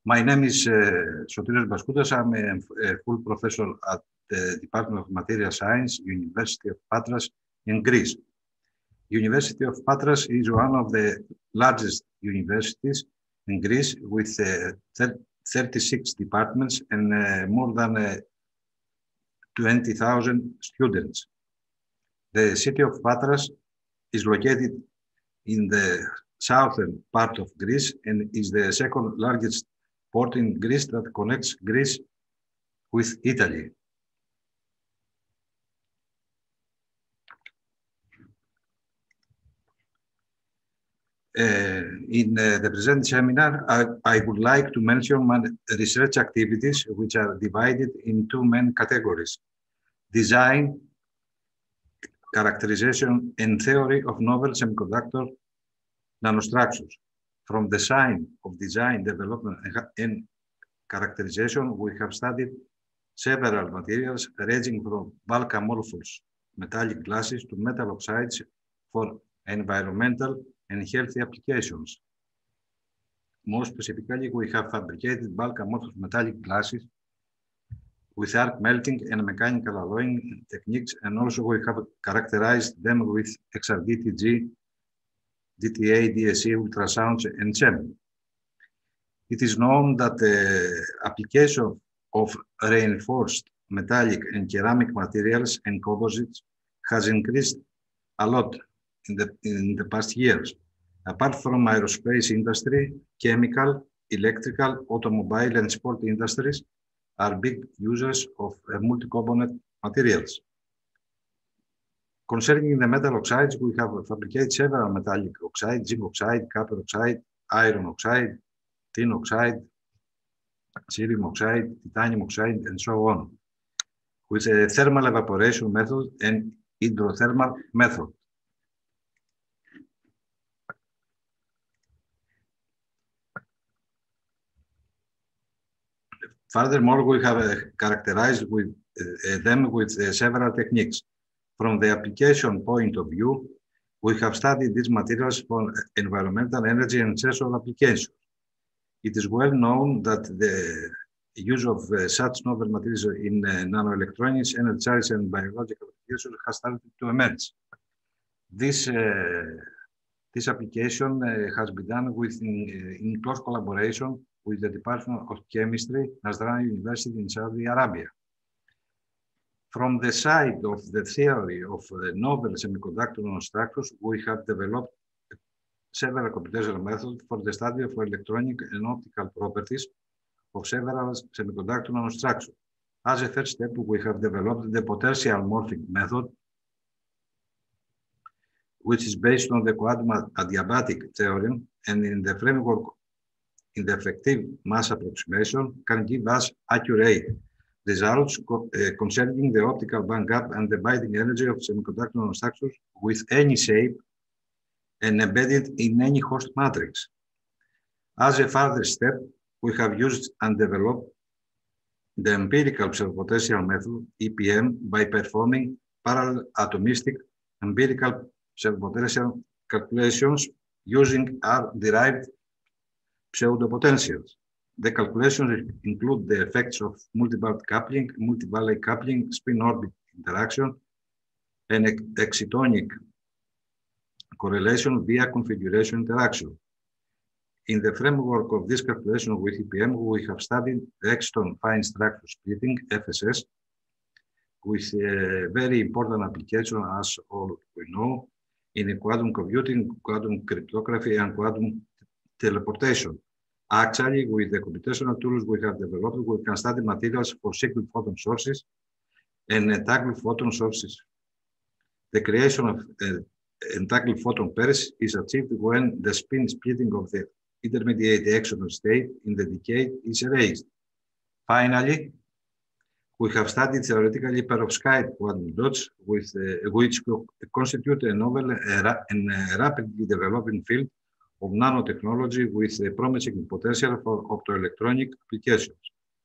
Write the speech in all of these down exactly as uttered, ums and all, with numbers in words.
My name is uh, Sotiris Baskoutas. I'm a, a full professor at the Department of Material Science, University of Patras in Greece. University of Patras is one of the largest universities in Greece with uh, thirty-six departments and uh, more than uh, twenty thousand students. The city of Patras is located in the southern part of Greece and is the second largest port in Greece that connects Greece with Italy. Uh, in uh, the present seminar, I, I would like to mention my research activities, which are divided in two main categories: design, characterization, and theory of novel semiconductor nanostructures. From the side of design, development, and characterization, we have studied several materials ranging from bulk amorphous metallic glasses to metal oxides for environmental and healthy applications. More specifically, we have fabricated bulk amorphous metallic glasses with arc melting and mechanical alloying techniques, and also we have characterized them with X R D T G, D T A, D S E, ultrasounds, and S E M. It is known that the application of reinforced metallic and ceramic materials and composites has increased a lot in the, in the past years. Apart from aerospace industry, chemical, electrical, automobile, and sport industries are big users of uh, multi-component materials. Concerning the metal oxides, we have fabricated several metallic oxides: zinc oxide, copper oxide, iron oxide, tin oxide, cerium oxide, titanium oxide, and so on, with a thermal evaporation method and hydrothermal method. Furthermore, we have uh, characterized with, uh, them with uh, several techniques. From the application point of view, we have studied these materials for environmental, energy, and social applications. It is well known that the use of uh, such novel materials in uh, nanoelectronics, energy science, and biological applications has started to emerge. This, uh, this application uh, has been done with in, in close collaboration with the Department of Chemistry, Nasrani University in Saudi Arabia. From the side of the theory of the novel semiconductor nanostructures, we have developed several computational methods for the study of electronic and optical properties of several semiconductor nanostructures. As a first step, we have developed the potential morphic method, which is based on the quantum adiabatic theorem, and in the framework in the effective mass approximation can give us accurate results co uh, concerning the optical band gap and the binding energy of semiconductor nanostructures with any shape and embedded in any host matrix. As a further step, we have used and developed the empirical pseudopotential method, E P M, by performing parallel atomistic empirical pseudopotential calculations using R-derived pseudopotentials. The calculations include the effects of multiband coupling, multivalley coupling, spin-orbit interaction, and excitonic correlation via configuration interaction. In the framework of this calculation with E P M, we have studied the exciton fine structure splitting, F S S, with a very important application, as all we know, in quantum computing, quantum cryptography, and quantum teleportation. Actually, with the computational tools we have developed, we can study materials for cyclic photon sources and entangled photon sources. The creation of uh, entangled photon pairs is achieved when the spin splitting of the intermediate exciton state in the decay is erased. Finally, we have studied theoretically perovskite quantum dots, with, uh, which constitute a novel uh, and uh, rapidly developing field of nanotechnology with a promising potential for optoelectronic applications.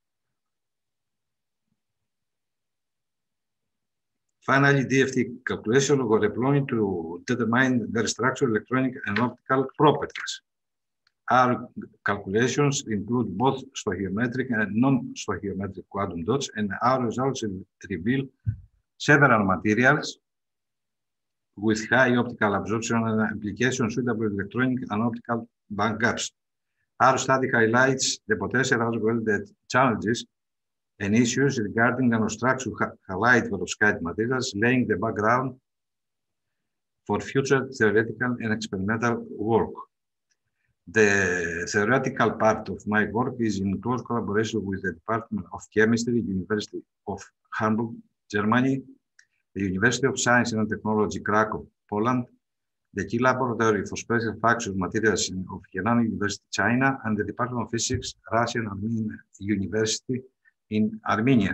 Finally, D F T calculations were employed to determine their structural, electronic, and optical properties. Our calculations include both stoichiometric and non-stoichiometric quantum dots, and our results reveal several materials with high optical absorption and application suitable electronic and optical band gaps. Our study highlights the potential as well as challenges and issues regarding nanostructure halide perovskite materials, laying the background for future theoretical and experimental work. The theoretical part of my work is in close collaboration with the Department of Chemistry, University of Hamburg, Germany, the University of Science and Technology, Krakow, Poland, the Key Laboratory for Special Fracture Materials of Henan University, China, and the Department of Physics, Russian Armenian University in Armenia.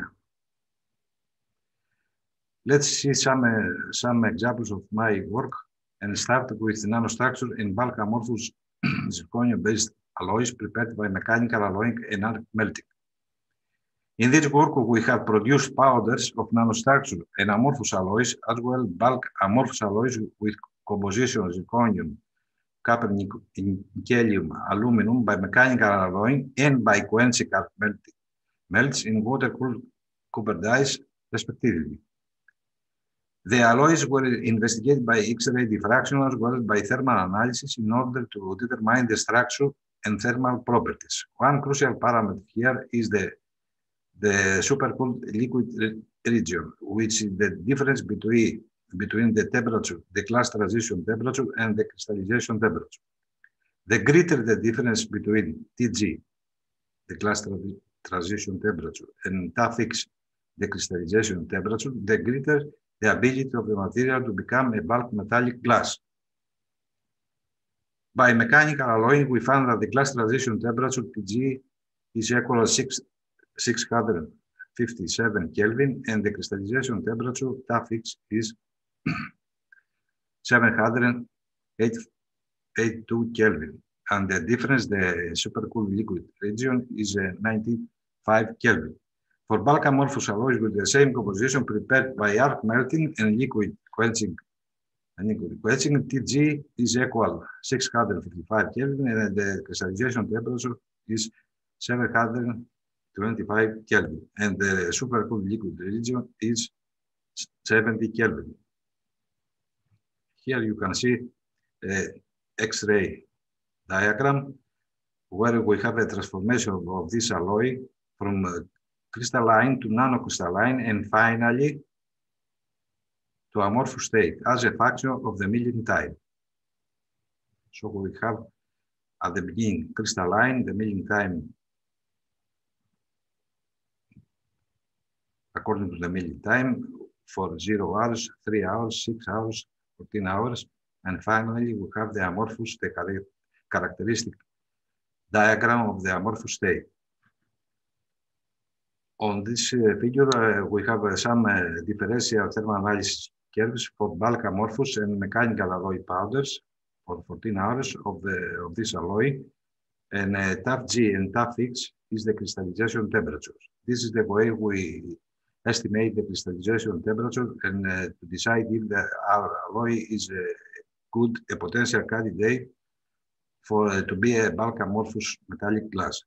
Let's see some, uh, some examples of my work and start with nanostructure in bulk amorphous zirconium-based alloys prepared by mechanical alloying and arc melting. In this work, we have produced powders of nanostructure and amorphous alloys, as well as bulk amorphous alloys with composition zirconium, copper, nickel, aluminum by mechanical alloying and by quenching arc melting melts in water-cooled copper dies, respectively. The alloys were investigated by X-ray diffraction as well as by thermal analysis in order to determine the structure and thermal properties. One crucial parameter here is the, the supercooled liquid region, which is the difference between, between the temperature, the glass transition temperature, and the crystallization temperature. The greater the difference between T G, the glass transition temperature, and T A fix, the crystallization temperature, the greater the ability of the material to become a bulk metallic glass. By mechanical alloying, we found that the glass transition temperature T G is equal to six hundred fifty-seven Kelvin, and the crystallization temperature T A fix is seven hundred eighty-two Kelvin, and the difference, the supercooled liquid region, is uh, ninety-five Kelvin. For bulk amorphous alloys with the same composition prepared by arc melting and liquid quenching, and liquid quenching, T G is equal to six hundred fifty-five Kelvin, and the crystallization temperature is seven hundred twenty-five Kelvin, and the supercooled liquid region is seventy Kelvin. Here you can see an X-ray diagram where we have a transformation of this alloy from uh, crystalline to nanocrystalline, and finally to amorphous state as a function of the milling time. So we have at the beginning crystalline, the milling time according to the milling time for zero hours, three hours, six hours, fourteen hours, and finally we have the amorphous, the characteristic diagram of the amorphous state. On this uh, figure, uh, we have uh, some uh, differential thermal analysis curves for bulk amorphous and mechanical alloy powders for fourteen hours of, the, of this alloy, and uh, T A F G and T A F X is the crystallization temperature. This is the way we estimate the crystallization temperature and uh, to decide if the, our alloy is a good, a potential candidate for uh, to be a bulk amorphous metallic glass.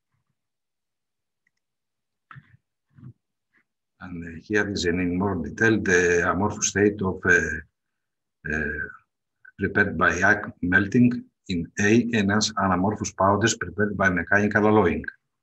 And uh, here is in more detail the amorphous state of uh, uh, prepared by arc melting in A and as anamorphous powders prepared by mechanical alloying.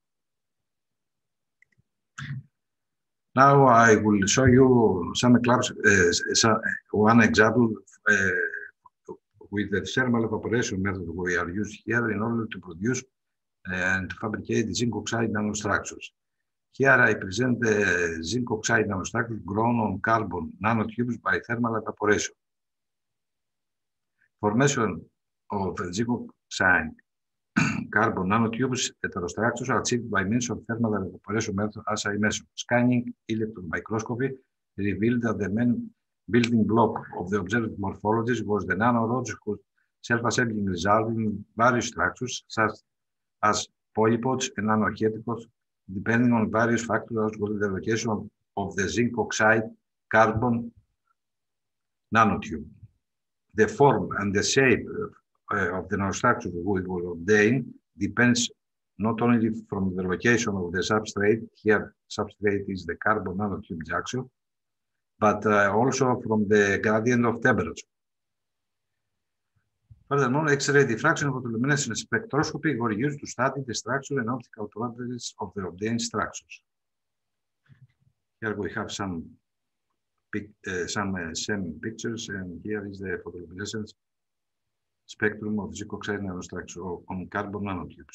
Now I will show you some clubs, uh, one example uh, with the thermal evaporation method we are using here in order to produce and fabricate zinc oxide nanostructures. Here I present the zinc oxide nanostructure grown on carbon nanotubes by thermal evaporation. Formation of zinc oxide carbon nanotubes heterostructures are achieved by means of thermal evaporation method, as I mentioned. Scanning electron microscopy revealed that the main building block of the observed morphologies was the nanorods whose self-assembling resulted in various structures such as polypods and nanohelicoids, depending on various factors as well as the location of, of the zinc oxide carbon nanotube. The form and the shape uh, of the nanostructures we will obtain depends not only from the location of the substrate, here substrate is the carbon nanotube junction, but uh, also from the gradient of temperature. Furthermore, X-ray diffraction and photoluminescence spectroscopy were used to study the structure and optical properties of the obtained structures. Here we have some, uh, some uh, SEM pictures, and here is the photoluminescence spectrum of zinc oxide nanostructure on carbon nanotubes.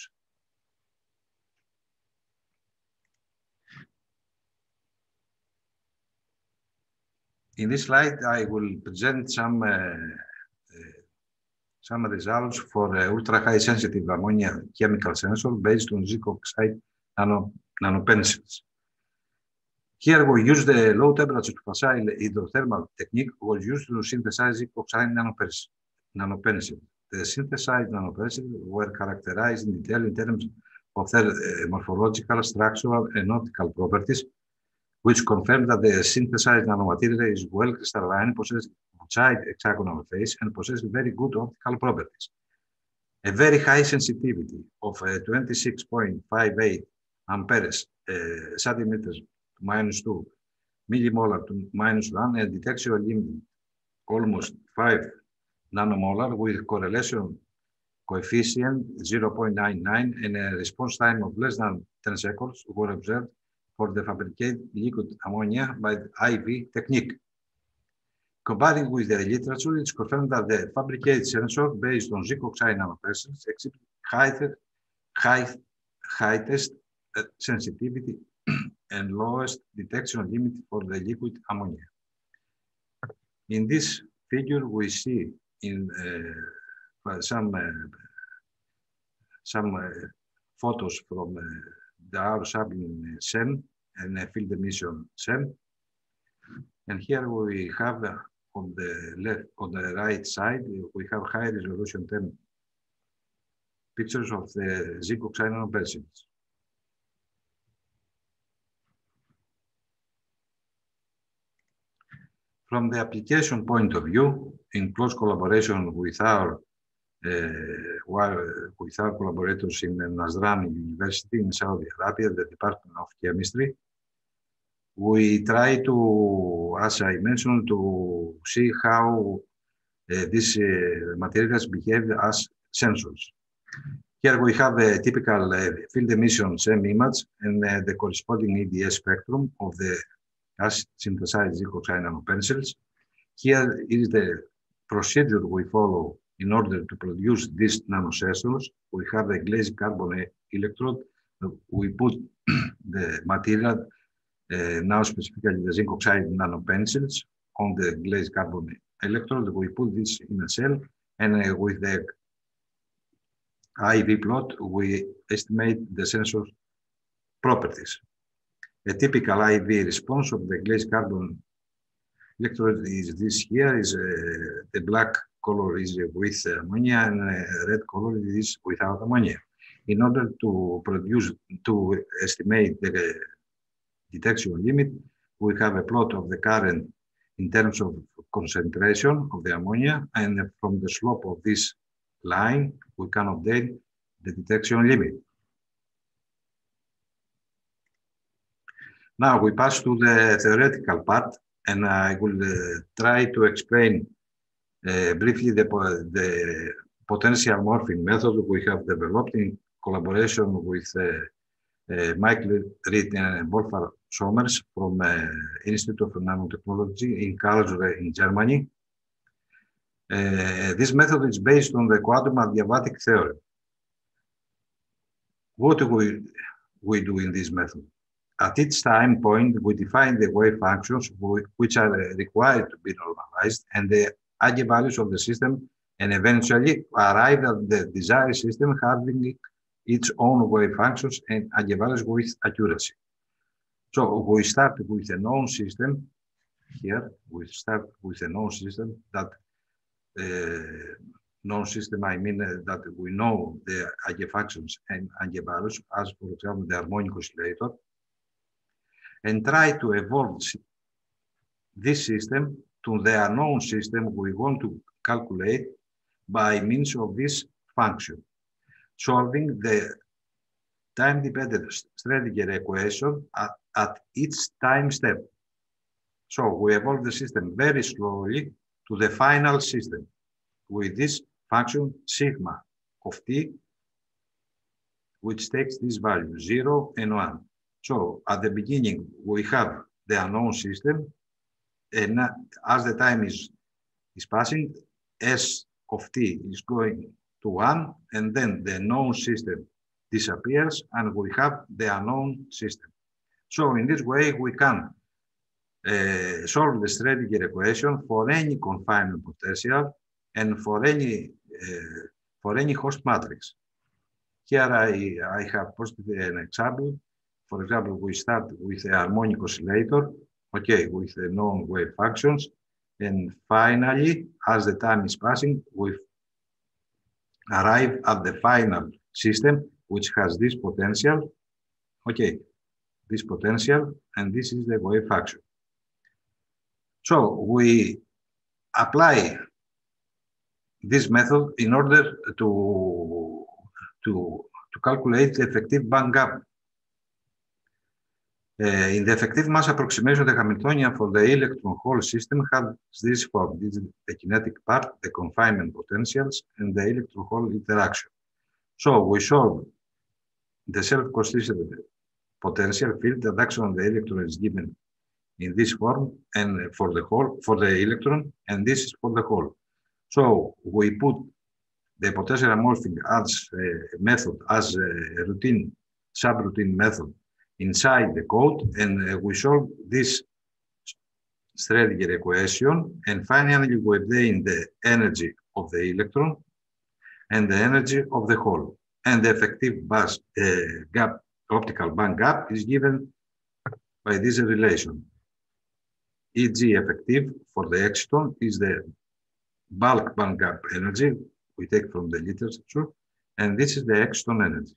In this slide, I will present some uh, uh, some results for uh, ultra-high sensitive ammonia chemical sensor based on zinc oxide nano, nanopencils. Here we use the low temperature facile hydrothermal technique was used to synthesize zinc oxide nanopencils. The synthesized nanopencils were characterized in detail in terms of their uh, morphological, structural, and optical properties, which confirm that the synthesized nanomaterial is well crystalline, possesses outside hexagonal phase, and possesses very good optical properties. A very high sensitivity of uh, twenty-six point five eight amperes uh, centimeters to minus two, millimolar to minus one, and detection limit almost five nanomolar with correlation coefficient zero point nine nine and a response time of less than ten seconds were observed for the fabricated liquid ammonia by the I V technique. Comparing with the literature, it's confirmed that the fabricated sensor based on zinc oxide nanopencils exhibit highest, high, highest uh, sensitivity and lowest detection limit for the liquid ammonia. In this figure, we see in uh, some uh, some uh, photos from uh, the our sampling SEM and a field emission SEM. And here we have uh, on the left, on the right side, we have high resolution ten pictures of the zinc oxide nanopencils. From the application point of view, in close collaboration with our uh, with our collaborators in Nasran University in Saudi Arabia, the Department of Chemistry, we try to, as I mentioned, to see how uh, these uh, materials behave as sensors. Here we have a typical uh, field emission SEM image and uh, the corresponding E D S spectrum of the as synthesized zinc oxide nanopencils. Here is the procedure we follow in order to produce these nanosensors. We have a glazed carbon electrode. We put the material, uh, now specifically the zinc oxide nanopencils, on the glazed carbon electrode. We put this in a cell, and uh, with the I V plot, we estimate the sensor properties. A typical I V response of the glazed carbon electrode is this here, is uh, the black color is with ammonia and uh, red color is without ammonia. In order to produce, to estimate the detection limit, we have a plot of the current in terms of concentration of the ammonia, and from the slope of this line, we can obtain the detection limit. Now we pass to the theoretical part, and I will uh, try to explain uh, briefly the, the potential morphing method we have developed in collaboration with uh, uh, Michael Reed and Wolfgang Sommers from uh, Institute of Nanotechnology in Karlsruhe in Germany. Uh, this method is based on the quantum adiabatic theory. What do we, we do in this method? At each time point, we define the wave functions which are required to be normalized and the eigenvalues of the system, and eventually arrive at the desired system having its own wave functions and eigenvalues with accuracy. So we start with a known system. Here we start with a known system that uh, known system, I mean uh, that we know the eigenfunctions and eigenvalues, as for example the harmonic oscillator, and try to evolve this system to the unknown system we want to calculate by means of this function, solving the time-dependent Schrödinger equation at, at each time step. So we evolve the system very slowly to the final system with this function sigma of t, which takes this value zero and one. So at the beginning, we have the unknown system, and as the time is, is passing, S of t is going to one, and then the known system disappears, and we have the unknown system. So in this way, we can uh, solve the Schrödinger equation for any confinement potential and for any uh, for any host matrix. Here I, I have posted an example. For example, we start with a harmonic oscillator, okay, with the known wave functions. And finally, as the time is passing, we arrive at the final system, which has this potential, okay, this potential, and this is the wave function. So we apply this method in order to, to, to calculate the effective band gap. Uh, in the effective mass approximation, the Hamiltonian for the electron-hole system has this form. This is the kinetic part, the confinement potentials, and the electron-hole interaction. So we solve the self-consistent potential field. The action of the electron is given in this form, and for the hole, for the electron, and this is for the hole. So we put the potential amorphing as a method, as a routine, subroutine method inside the code, and uh, we solve this Schrödinger equation, and finally we obtain the energy of the electron and the energy of the hole, and the effective bus, uh, gap, optical band gap is given by this relation. for example, effective for the exciton is the bulk band gap energy we take from the literature, and this is the exciton energy.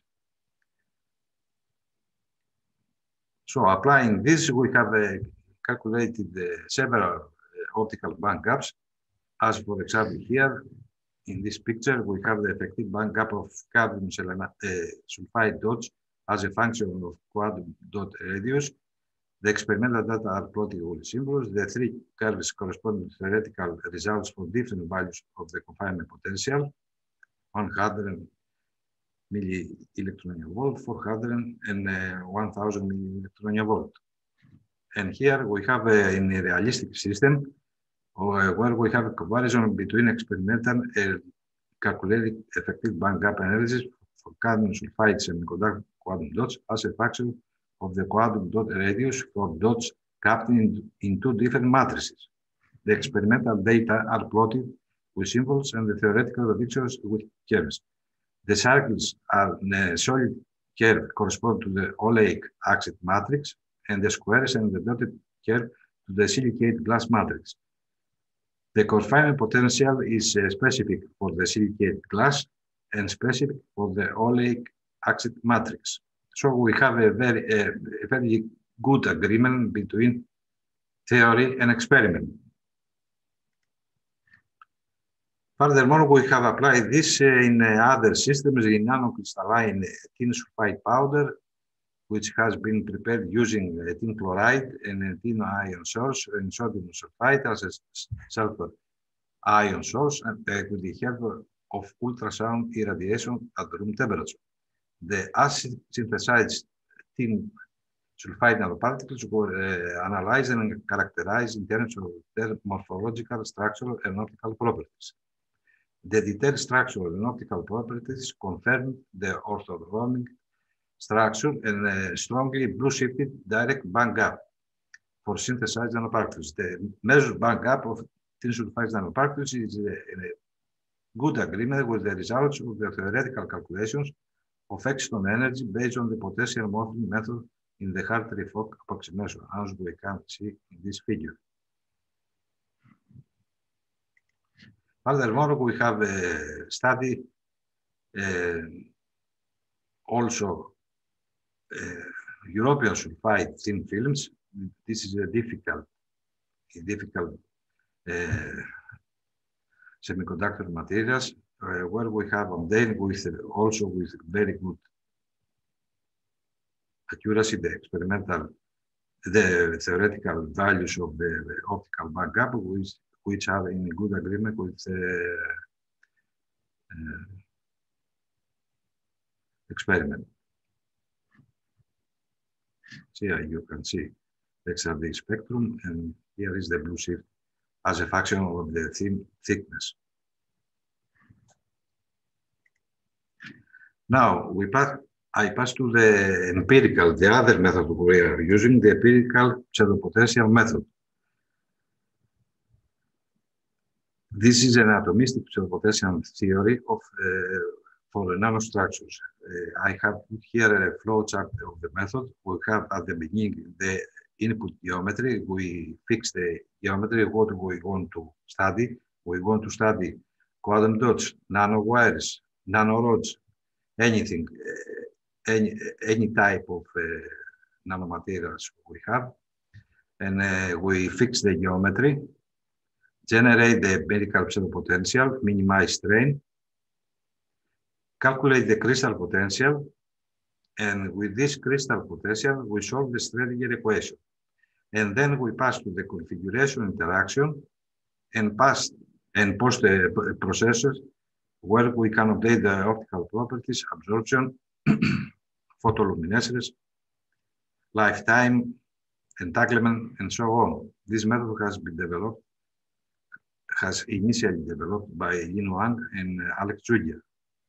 So applying this, we have uh, calculated uh, several uh, optical band gaps. As for example, here in this picture, we have the effective band gap of cadmium uh, sulfide dots as a function of quantum dot radius. The experimental data are plotted with symbols. The three curves correspond to theoretical results for different values of the confinement potential, one hundred milli electron volt, four hundred, and uh, one thousand milli electron volt. And here we have uh, in a realistic system uh, where we have a comparison between experimental and calculated effective band gap energies for cadmium sulfide semiconductor quantum dots as a function of the quantum dot radius for dots capped in, in two different matrices. The experimental data are plotted with symbols and the theoretical pictures with curves. The circles are in a solid curve correspond to the oleic acid matrix, and the squares and the dotted curve to the silicate glass matrix. The confinement potential is uh, specific for the silicate glass and specific for the oleic acid matrix. So we have a very, uh, a very good agreement between theory and experiment. Furthermore, we have applied this uh, in uh, other systems in nanocrystalline tin sulfide powder, which has been prepared using uh, tin chloride and a tin ion source and sodium sulfide as a sulfur ion source, and uh, with the help of ultrasound irradiation at room temperature. The acid synthesized tin sulfide nanoparticles were uh, analyzed and characterized in terms of their morphological, structural, and optical properties. The detailed structural and optical properties confirmed the orthodromic structure and uh, strongly blue-shifted direct band gap for synthesized nanoparticles. The measured band gap of tin sulfide nanoparticles is uh, in a good agreement with the results of the theoretical calculations of exciton energy based on the potential morphing method in the Hartree-Fock approximation, as we can see in this figure. Furthermore, we have a study uh, also uh, European sulfide thin films. This is a difficult, a difficult uh, semiconductor materials, uh, where we have obtained with also with very good accuracy the experimental, the theoretical values of the, the optical backup, which, which are in good agreement with the uh, experiment. So here you can see the X R D spectrum, and here is the blue shift as a function of the thin thickness. Now we pass. I pass to the empirical, the other method we are using, the empirical pseudopotential method. This is an atomistic pseudopotential theory of uh, for nanostructures. Uh, I have put here a flow chart of the method. We have at the beginning the input geometry. We fix the geometry, what we want to study. We want to study quantum dots, nanowires, nanorods, anything. Uh, Any, any type of uh, nanomaterials we have, and uh, we fix the geometry, generate the empirical pseudopotential, minimize strain, calculate the crystal potential, and with this crystal potential, we solve the Schrödinger equation. And then we pass to the configuration interaction and pass and post the processes where we can update the optical properties, absorption, photoluminescence, lifetime, entanglement, and so on. This method has been developed, has initially developed by Yin Wang and Alex Julia.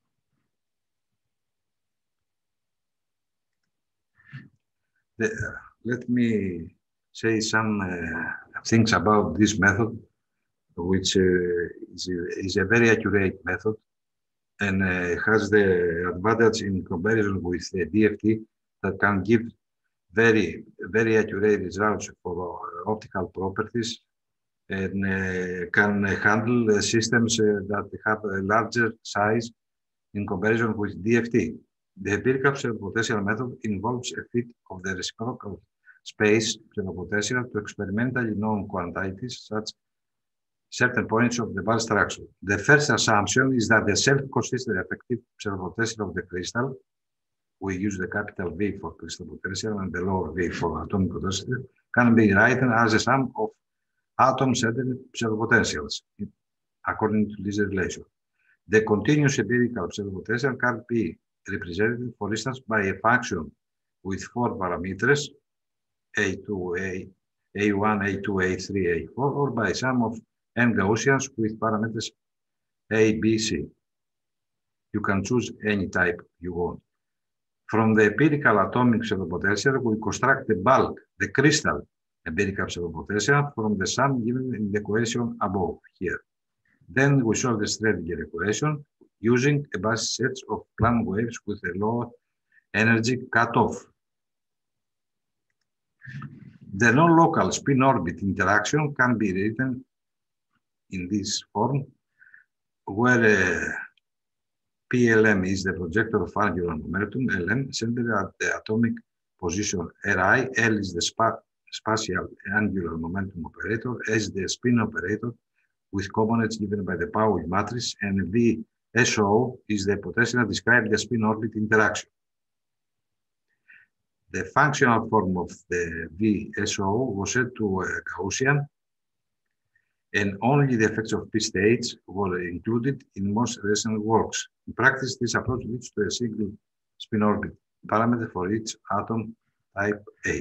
The, uh, let me say some uh, things about this method, which uh, is, is a very accurate method, and uh, has the advantage in comparison with the D F T that can give very, very accurate results for uh, optical properties, and uh, can handle uh, systems uh, that have a larger size in comparison with D F T. The empirical pseudopotential method involves a fit of the reciprocal space pseudopotential to experimentally known quantities such certain points of the band structure. The first assumption is that the self-consistent effective pseudopotential of the crystal, we use the capital V for crystal potential and the lower V for atomic potential, can be written as a sum of atom-centered pseudopotentials according to this relation. The continuous empirical pseudopotential can be represented, for instance, by a function with four parameters, A two, A, A1, A two, A three, A four, or by sum of n Gaussians with parameters A, B, C. You can choose any type you want. From the empirical atomic pseudopotential, we construct the bulk, the crystal empirical pseudopotential from the sum given in the equation above here. Then we solve the Schrödinger equation using a base set of Planck waves with a low energy cutoff. The non-local spin-orbit interaction can be written in this form, where uh, P L M is the projector of angular momentum, L M centered at the atomic position R I, L is the spa spatial angular momentum operator, S the spin operator with components given by the Pauli matrix, and V S O is the potential describing the spin-orbit interaction. The functional form of the V S O was set to uh, Gaussian, and only the effects of P states were included in most recent works. In practice, this approach leads to a single spin-orbit parameter for each atom type A.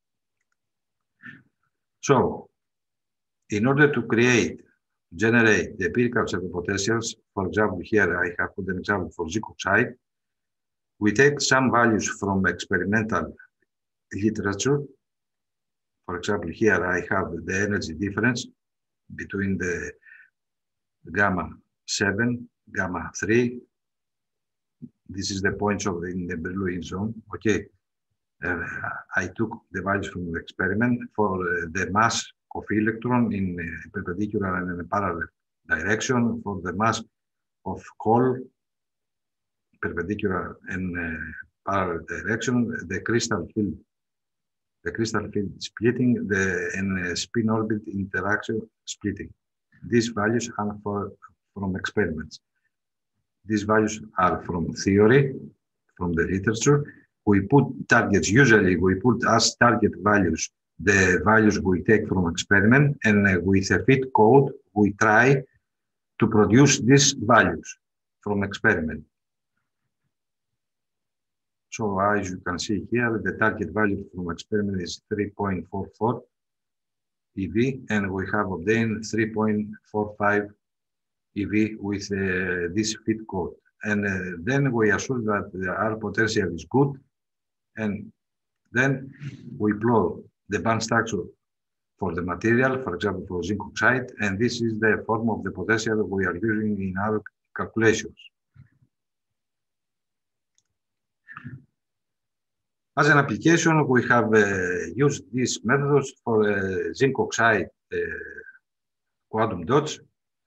So, in order to create, generate the empirical pseudopotentials, for example, here I have put an example for zinc oxide, we take some values from experimental literature. For example, here I have the energy difference between the gamma seven, gamma three. This is the points of the, in the Brillouin zone. Okay, uh, I took the values from the experiment for uh, the mass of electron in uh, perpendicular and in a parallel direction, for the mass of hole, perpendicular and uh, parallel direction, the crystal field, the crystal field splitting, the and uh, spin orbit interaction splitting. These values are for from experiments. These values are from theory, from the literature. We put targets, usually we put as target values the values we take from experiment, and uh, with a fit code, we try to produce these values from experiment. So as you can see here, the target value from experiment is three point four four E V, and we have obtained three point four five E V with uh, this fit code. And uh, then we assume that the R potential is good, and then we plot the band structure for the material, for example, for zinc oxide, and this is the form of the potential we are using in our calculations. As an application, we have uh, used these methods for uh, zinc oxide uh, quantum dots.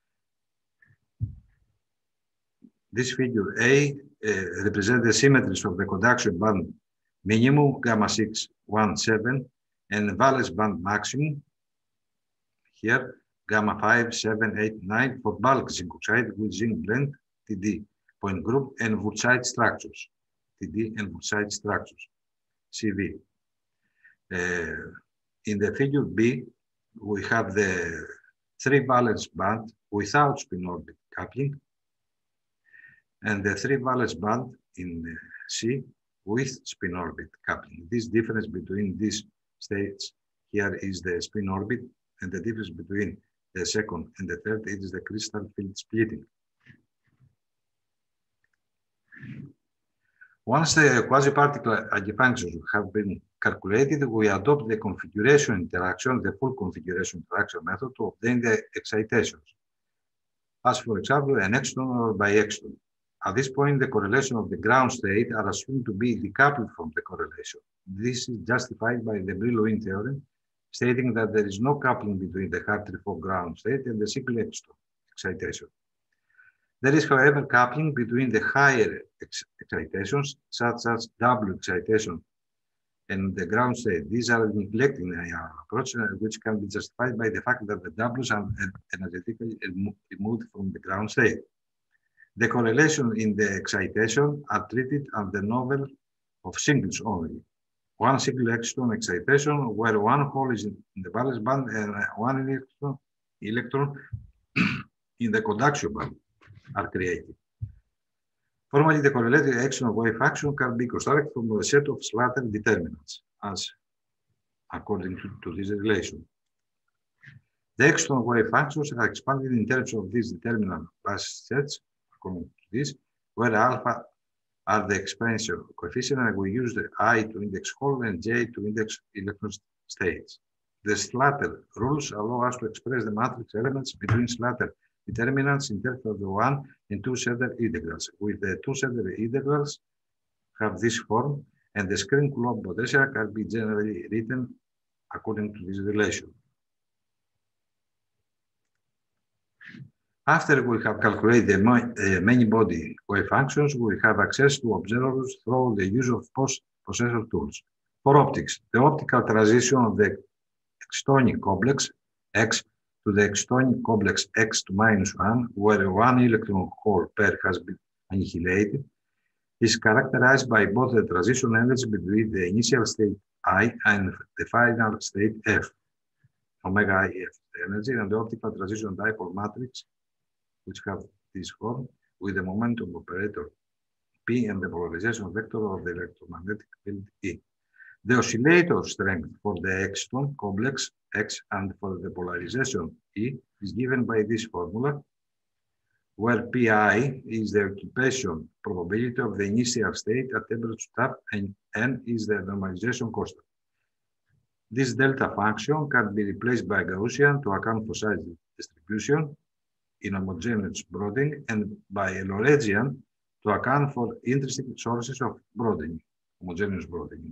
This figure A uh, represents the symmetries of the conduction band minimum, gamma six one seven, and valence band maximum. Here, gamma five seven eight nine for bulk zinc oxide with zinc blend, T D point group, and Wurtzite structures, T D and Wurtzite structures, C V. Uh, in the figure B, we have the three valence band without spin orbit coupling, and the three valence band in C with spin orbit coupling. This difference between these states here is the spin orbit, and the difference between the second and the third is the crystal field splitting. Once the quasi-particle eigenfunctions have been calculated, we adopt the configuration interaction, the full configuration interaction method to obtain the excitations, as for example, an exton or bi-exton. At this point, the correlation of the ground state are assumed to be decoupled from the correlation. This is justified by the Brillouin theorem, stating that there is no coupling between the Hartree-Fock ground state and the single exton excitation. There is, however, coupling between the higher ex excitations, such as double excitation, and the ground state. These are neglected in our approach, which can be justified by the fact that the doubles are energetically removed from the ground state. The correlation in the excitation are treated at the level of singles only. One single exton excitation where one hole is in the valence band and one electron, electron in the conduction band are created. Formally, the correlated exton wave function can be constructed from a set of Slater determinants, as according to, to this relation. The exton wave functions are expanded in terms of these determinant class sets, according to this, where alpha are the expansion coefficient, and we use the I to index hole and J to index electron states. The Slater rules allow us to express the matrix elements between Slater determinants in terms of the one and two Schroeder integrals. With the two Schroeder integrals have this form, and the screen Coulomb potential can be generally written according to this relation. After we have calculated the uh, many body wave functions, we have access to observers through the use of post-processor tools. For optics, the optical transition of the extonic complex X to the extonic complex X to minus one, where one electron hole pair has been annihilated, is characterized by both the transition energy between the initial state I and the final state F, omega I F, the energy, and the optical transition dipole matrix, which have this form, with the momentum operator P and the polarization vector of the electromagnetic field E. The oscillator strength for the exton complex X and for the polarization E is given by this formula, where Pi is the occupation probability of the initial state at temperature tap and N is the normalization constant. This delta function can be replaced by Gaussian to account for size distribution in homogeneous broadening and by Lorentzian to account for intrinsic sources of broadening, homogeneous broadening.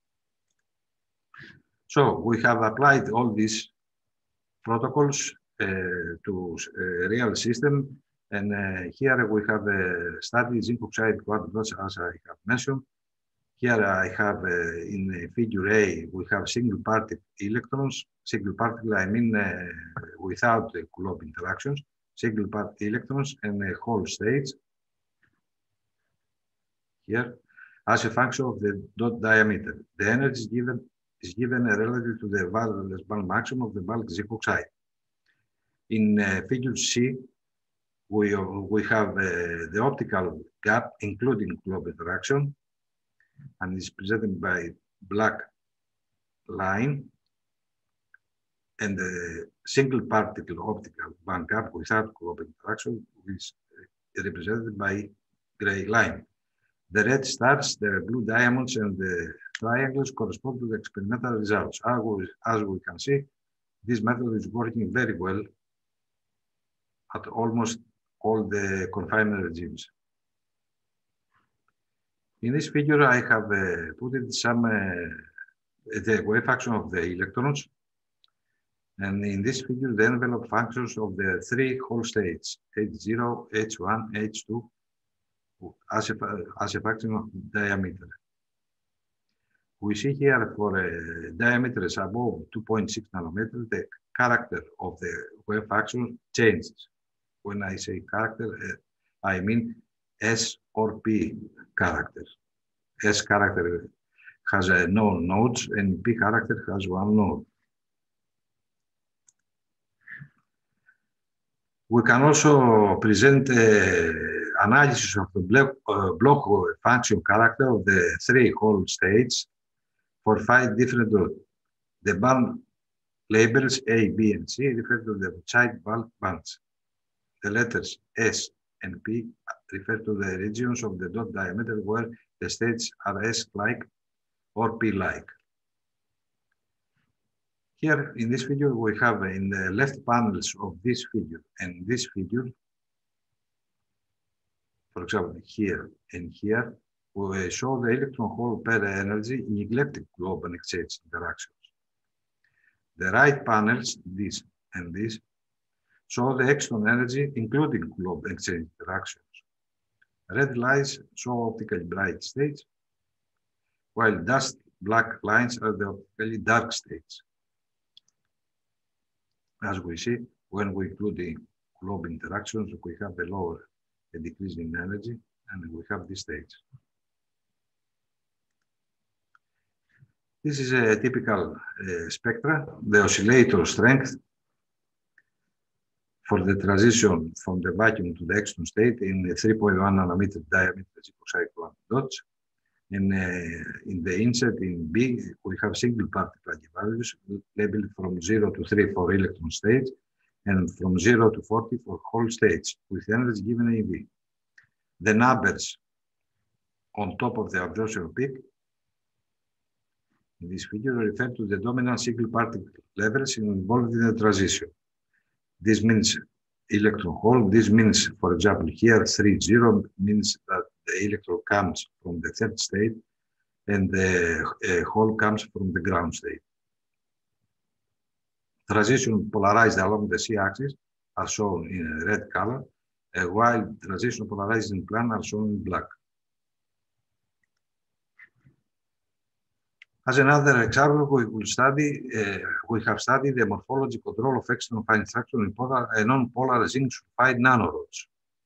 So we have applied all these protocols uh, to a real system, and uh, here we have uh, studied zinc oxide quantum dots, as I have mentioned. Here I have uh, in figure A, we have single particle electrons. Single particle, I mean uh, without uh, Coulomb interactions. single part electrons and uh, Hall states here as a function of the dot diameter. The energy is given is given relative to the wireless bulk maximum of the bulk zinc oxide. In uh, figure C, we, we have uh, the optical gap, including Coulomb interaction, and is presented by black line, and the single particle optical band gap without Coulomb interaction is represented by gray line. The red stars, the blue diamonds, and the triangles correspond to the experimental results. As we, as we can see, this method is working very well at almost all the confinement regimes. In this figure, I have uh, put in some uh, the wave function of the electrons. And in this figure, the envelope functions of the three Hall states, H zero, H one, H two, as a, as a function of diameter. We see here for uh, diameters above two point six nanometers, the character of the wave function changes. When I say character, uh, I mean S or P character. S character has uh, no nodes and P character has one node. We can also present uh, analysis of the block, uh, block function character of the three Hall states for five different dots. The band labels A, B, and C refer to the outside bulk bands. The letters S and P refer to the regions of the dot diameter where the states are S-like or P-like. Here in this figure, we have in the left panels of this figure and this figure, for example, here and here, we show the electron hole pair energy neglecting Coulomb exchange interactions. The right panels, this and this, show the extron energy including Coulomb exchange interactions. Red lines show optically bright states, while dust black lines are the optically dark states. As we see, when we include the Coulomb interactions, we have a lower a decrease in energy, and we have these states. This is a typical uh, spectra, the oscillator strength for the transition from the vacuum to the extron state in the three point one nanometer diameter zinc oxide dots. In, uh, in the insert in B, we have single particle values labeled from zero to three for electron states and from zero to forty for Hall states with energy given in V. The numbers on top of the absorption peak in this figure refer to the dominant single particle levels involved in the transition. This means electron hole. This means, for example, here three zero means that the electron comes from the third state and the uh, hole comes from the ground state. Transition polarized along the C-axis are shown in red color, uh, while transition polarized in plan are shown in black. As another example, we will study, uh, we have studied the morphology control of extron fine structure in polar and non-polar zinc sulfide nanorods.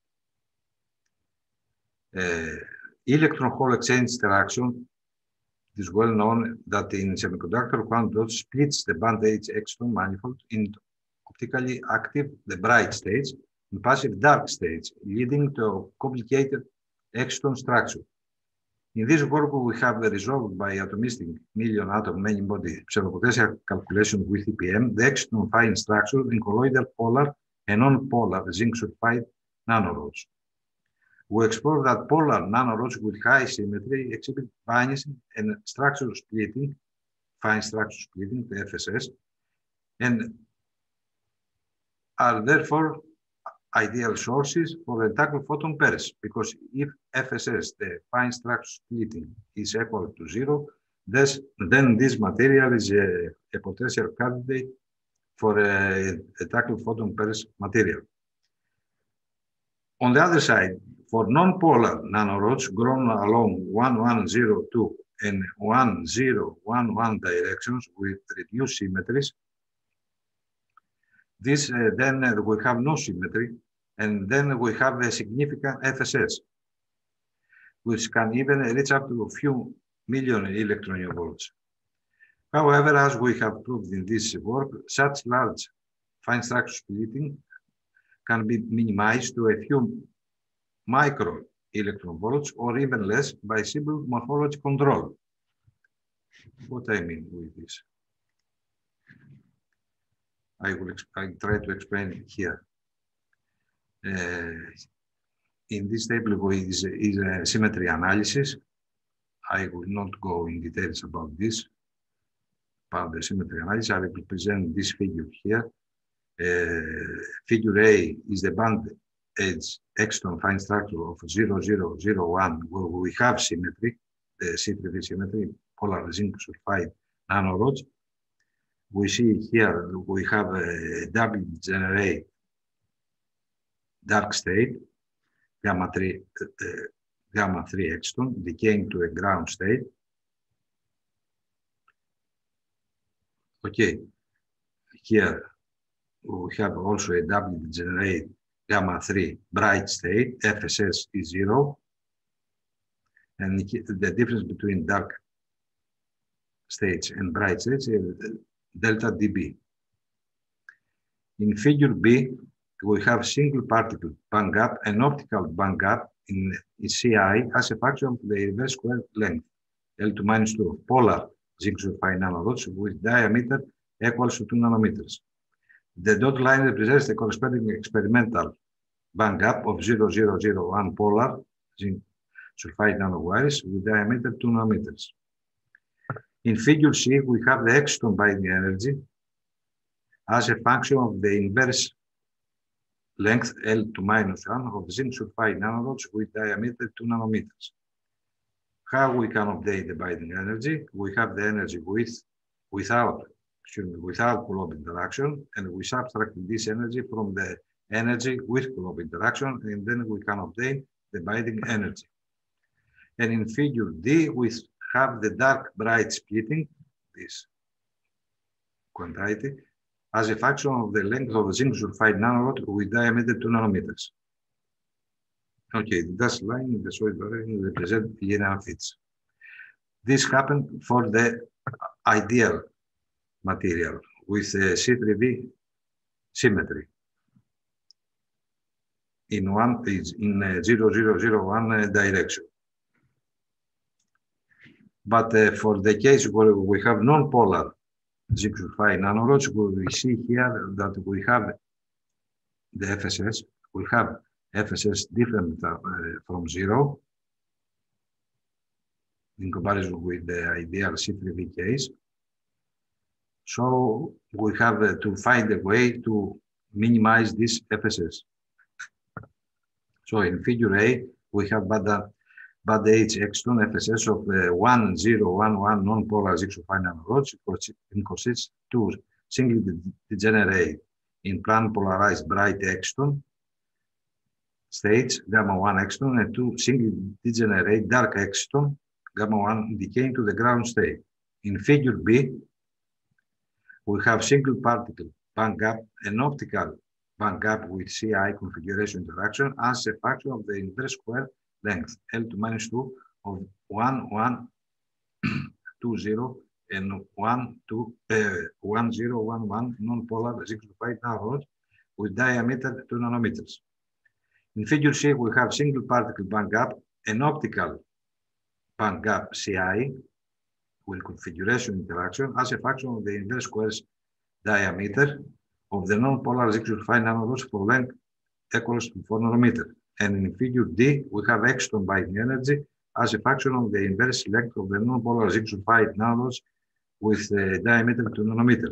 Uh, electron hole exchange interaction is well known that in semiconductor quantum dots splits the band H extron manifold into optically active, the bright states, and passive dark states, leading to a complicated extron structure. In this work, we have resolved by atomistic million atom many body pseudopotential calculation with E P M the extron fine structure in colloidal polar and non-polar zinc sulfide nanorods. We explore that polar nanorods with high symmetry exhibit vanishing and structure splitting, fine structure splitting, the F S S, and are therefore ideal sources for entangled photon pairs, because if F S S, the fine structure splitting, is equal to zero, this, then this material is a, a potential candidate for a entangled photon pairs material. On the other side, for non-polar nanorods grown along one one zero two and one zero one one directions with reduced symmetries, This uh, then uh, we have no symmetry, and then we have a significant F S S, which can even reach up to a few million electron volts. However, as we have proved in this work, such large fine structure splitting can be minimized to a few micro electron volts or even less by simple morphology control. What I mean with this? I will I try to explain it here. Uh, in this table is, is a symmetry analysis. I will not go in details about this, about the symmetry analysis. I will present this figure here. Uh, figure A is the band edge exton fine structure of zero zero zero one, where we have symmetry, the C three V symmetry, polar zinc sulfide nanorods. We see here we have a double degenerate dark state, gamma three, uh, gamma three exton, decaying to a ground state. Okay, here we have also a double degenerate gamma three bright state, F S S is zero. And the difference between dark states and bright states is delta dB. In figure B, we have single particle band gap and optical band gap in C I as a function of the inverse square length, L two minus two of polar zinc sulfide nanorods with diameter equals to two nanometers. The dotted line represents the corresponding experimental band gap of zero zero zero one polar zinc sulfide nanowires with diameter two nanometers. In figure C, we have the exton binding energy as a function of the inverse length L two minus one of zinc sulfide nanorods with diameter two nanometers. How we can obtain the binding energy? We have the energy with, without, excuse me, without Coulomb interaction, and we subtract this energy from the energy with Coulomb interaction, and then we can obtain the binding energy. And in figure D, we have the dark bright splitting, this quantity, as a function of the length of the zinc sulfide nanorod with diameter two nanometers. Okay, the dashed line in the solid direction represents linear fits. This happened for the ideal material with a C three V symmetry in one is in a zero zero zero one uh, direction. But uh, for the case where we have non-polar zinc sulfide nanorods, we see here that we have the F S S, we have F S S different uh, from zero in comparison with the ideal C three V case. So we have uh, to find a way to minimize this F S S. So in figure A, we have band band H exton F S S of uh, one zero one one non-polar zinc sulfide nanorods in consists two singly degenerate in plan polarized bright exton states gamma one exton and two singly degenerate dark exton gamma one decaying to the ground state. In figure B, we have single particle band gap and optical band gap with C I configuration interaction as a function of the inverse square length L two minus two of one one two zero and one two uh, one zero one one non-polar zinc sulfide nanorods with diameter two nanometers. In figure C, we have single particle band gap and optical band gap C I with configuration interaction as a function of the inverse squares diameter of the non-polar zinc sulfide nanorods for length equals to four nanometers. And in figure D, we have exton binding energy as a function of the inverse length of the non-polar zinc sulfide nanorods with a diameter two nanometers.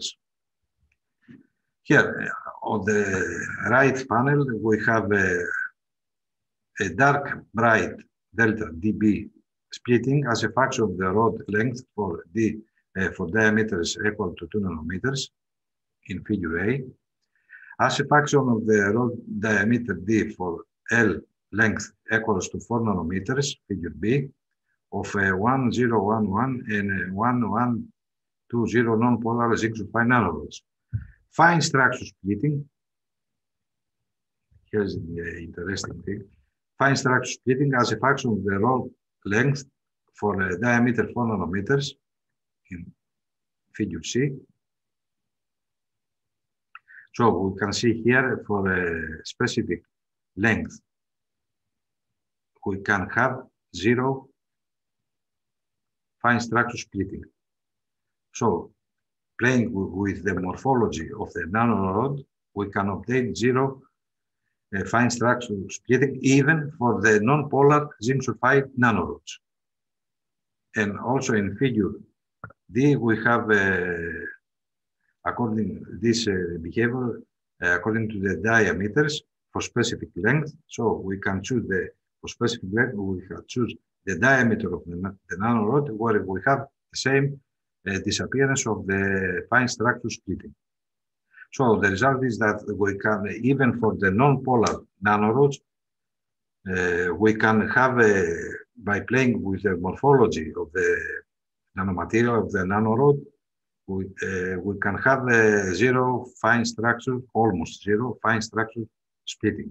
Here, on the right panel, we have a, a dark bright delta dB splitting as a function of the rod length for D uh, for diameters equal to two nanometers in figure A, as a function of the rod diameter D for L length equals to four nanometers, figure B, of a one zero one one and a one one two zero non-polar zinc sulfide nanorods. Fine structure splitting. Here's the interesting thing. Fine structure splitting as a function of the roll length for a diameter four nanometers in figure C. So we can see here for a specific length, we can have zero fine structure splitting. So playing with the morphology of the nanorod, we can obtain zero uh, fine structure splitting even for the non-polar zinc sulfide nanorods. And also in figure D, we have, uh, according to this uh, behavior, uh, according to the diameters for specific length. So we can choose the, for specific length, we can choose the diameter of the, the nanorod, where we have the same uh, disappearance of the fine structure splitting. So the result is that we can, even for the non-polar nanorods, uh, we can have, a, by playing with the morphology of the nanomaterial of the nanorod, we, uh, we can have a zero fine structure, almost zero fine structure splitting.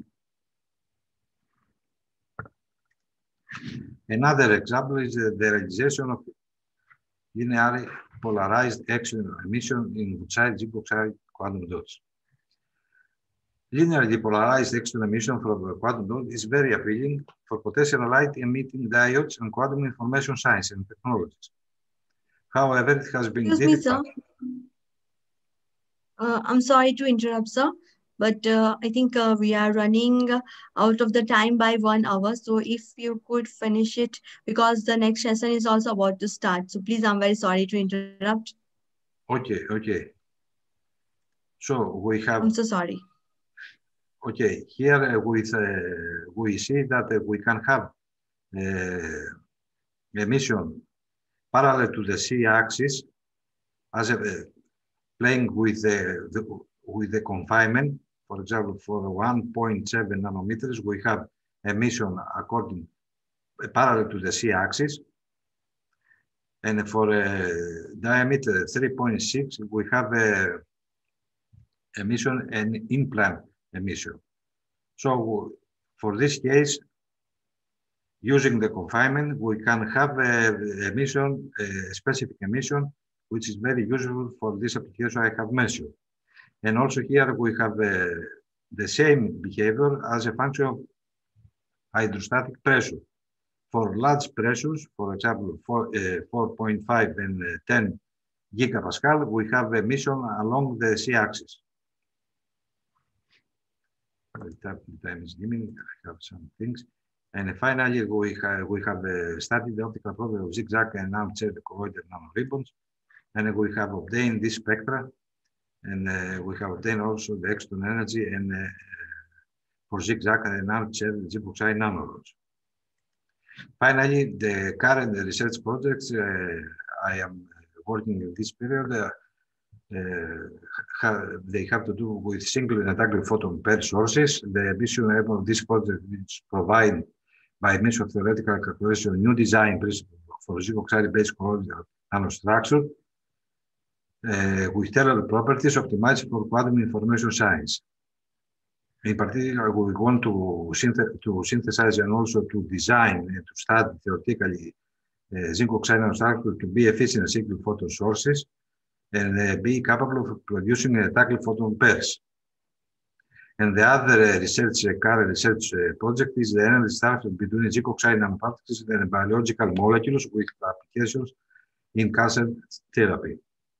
Another example is the realization of linearly polarized X-ray emission in Woodside zinc oxide quantum dots. Linearly polarized X-ray emission from a quantum dot is very appealing for potential light-emitting diodes and quantum information science and technologies. However, it has been Excuse difficult. Me, sir. Uh, I'm sorry to interrupt, sir, but uh, I think uh, we are running out of the time by one hour. So if you could finish it, because the next session is also about to start. So please, I'm very sorry to interrupt. Okay, okay. So we have. I'm so sorry. Okay, here uh, with uh, we see that uh, we can have uh, emission parallel to the z-axis as a uh, playing with the, the with the confinement. For example, for one point seven nanometers, we have emission according uh, parallel to the z-axis, and for a diameter three point six, we have a emission and in-plane emission. So for this case, using the confinement, we can have a emission, a specific emission, which is very useful for this application I have mentioned. And also here we have uh, the same behavior as a function of hydrostatic pressure. For large pressures, for example, four point five and uh, ten gigapascal, we have emission along the z-axis. The time is limited. I have some things. And finally, we have, we have uh, studied the optical property of zigzag and armchair colloidal nanoribbons. And we have obtained this spectra. And uh, we have obtained also the external energy and uh, for zigzag and armchair zinc oxide nanorods. Finally, the current research projects uh, I am working in this period, uh, uh, have, they have to do with single and double photon pair sources. The ambition of this project is provide, by means of theoretical calculation, new design principle for zinc oxide-based colloidal nanostructure uh, with tailored properties optimized for quantum information science. In particular, we want to, synth to synthesize and also to design and to study theoretically uh, zinc oxide nanostructure to be efficient in single photon sources and uh, be capable of producing uh, double photon pairs. And the other uh, research, uh, current research uh, project is the energy structure between zinc oxide nanoparticles and biological molecules with applications in cancer therapy.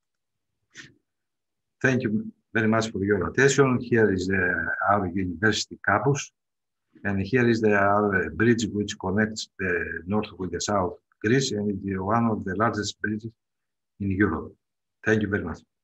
Thank you very much for your attention. Here is the, our university campus, and here is the our bridge which connects the north with the south Greece, and it is one of the largest bridges in Europe. Thank you very much.